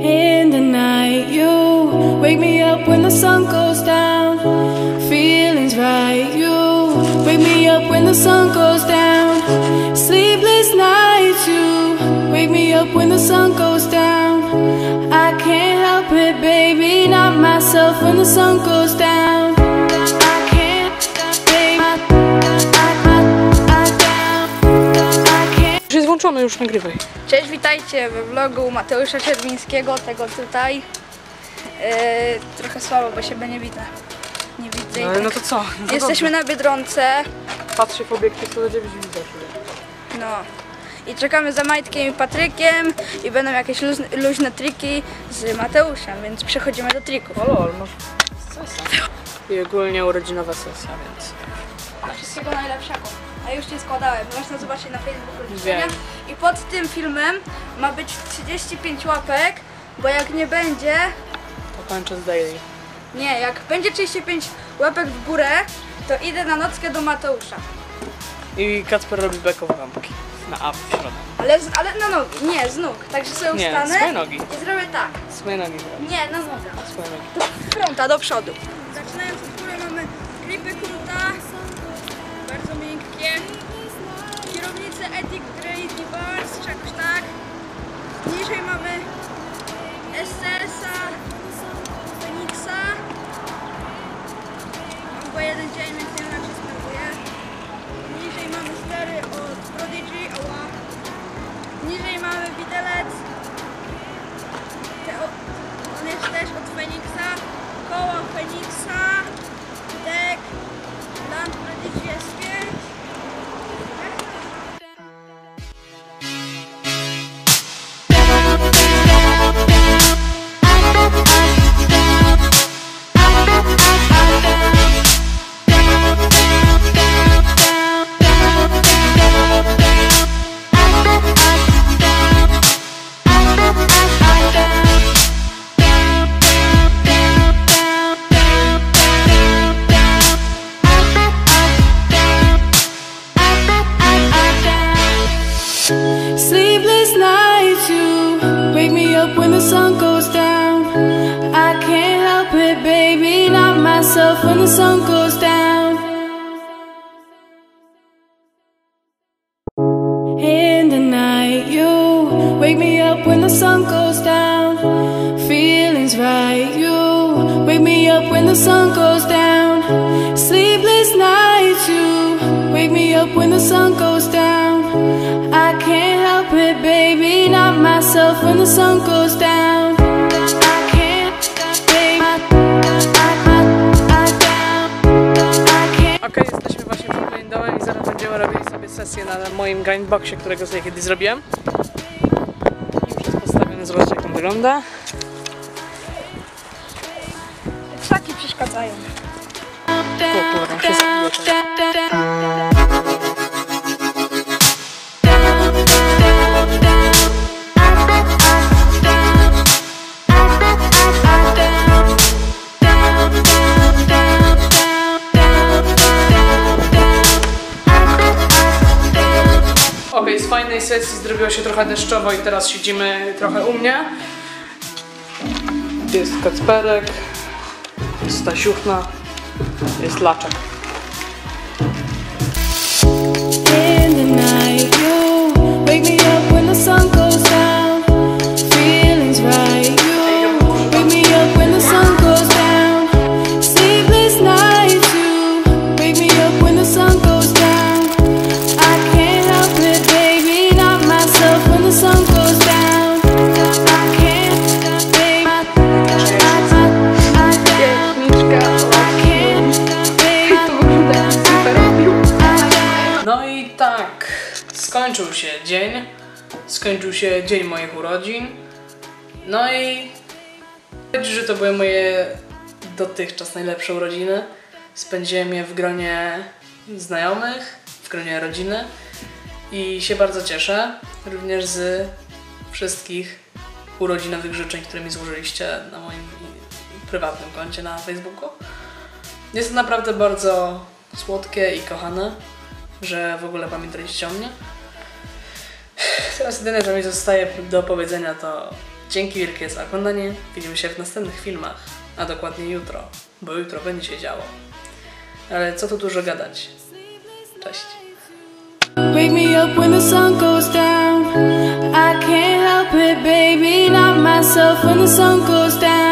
In the night, you wake me up when the sun goes down. Feelings right, you wake me up when the sun goes down. Sleepless nights, you wake me up when the sun goes down. I can't help it, baby, not myself when the sun goes down. I can't, baby, Już jest włączony, już nagrywaj. Cześć, witajcie we vlogu Mateusza Czerwińskiego, tego tutaj. Trochę słabo, bo siebie nie widzę. Nie widzę. No, no to co? No Jesteśmy na Biedronce. Patrzę w obiektyw, to będzie widać. No. I czekamy za Majtkiem i Patrykiem i będą jakieś luźne triki z Mateuszem, więc przechodzimy do trików. O lol, masz sesja. I ogólnie urodzinowa sesja, więc... Wszystkiego najlepszego. A już Cię składałem, można zobaczyć na Facebooku życzenia. Wiem. I pod tym filmem ma być 35 łapek, bo jak nie będzie... To kończę z daily. Nie, jak będzie 35 łapek w górę, to idę na nockę do Mateusza. I Kacper robi bekowe lampki. Na up w środku. Ale na nogi, nie, z nóg. Także sobie Nie, ustanę swoje nogi. i zrobię tak. Swoje nogi zrobię. Nie, na nogę. Swoje nogi. Fronta do przodu. Zaczynając od góry mamy klipy Kruta. Bardzo miękkie. Kierownicę Ethic Grady Bars, czy jakoś tak. Niżej mamy SRS-a, Phoenixa. Mam go jeden dzień, więc nie wiem jak się sprawuje. Niżej mamy stery od Prodigy, ała. Niżej mamy widelec. On jest też od Phoenixa. Koła Phoenixa. Deck. Land Prodigy S5. Sleepless nights, you wake me up when the sun goes down. I can't help it, baby, not myself when the sun goes down. In the night, you wake me up when the sun goes down. Feelings right, you wake me up when the sun goes down. Sleepless nights, you wake me up when the sun goes down. I can't help it, baby, not myself when the sun goes down. I can't, baby, Okej, jesteśmy właśnie przed moim domem i zaraz będziemy robili sobie sesję na moim grindboxie, którego sobie kiedyś zrobiłem. Już jest postawiony, zobaczcie jak on wygląda. Ptaki przeszkadzają. Kurwa, się zabije. Okej, z fajnej sesji zrobiło się trochę deszczowo i teraz siedzimy trochę u mnie. Jest Kacperek, jest Stasiuchna, jest Laczek. in the night, you wake me up when the sun goes down. Feelings right, you wake me up when the sun goes down. Sleepless nights, you wake me up when the sun goes down. I can't help it, baby, not myself when the sun goes down. I can't, baby, I No i tak, skończył się dzień. Skończył się dzień moich urodzin. No i powiedzieć, że to były moje dotychczas najlepsze urodziny. Spędziłem je w gronie znajomych, w gronie rodziny i się bardzo cieszę również z wszystkich urodzinowych życzeń, które mi złożyliście na moim prywatnym koncie na Facebooku. Jest to naprawdę bardzo słodkie i kochane, że w ogóle pamiętaliście o mnie. Teraz jedyne, co mi zostaje do powiedzenia, to Dzięki wielkie za oglądanie. Widzimy się w następnych filmach, a dokładnie jutro, bo jutro będzie się działo. Ale co tu dużo gadać. Cześć. Wake me up when the sun goes down. I can't help it, baby, not myself when the sun goes down.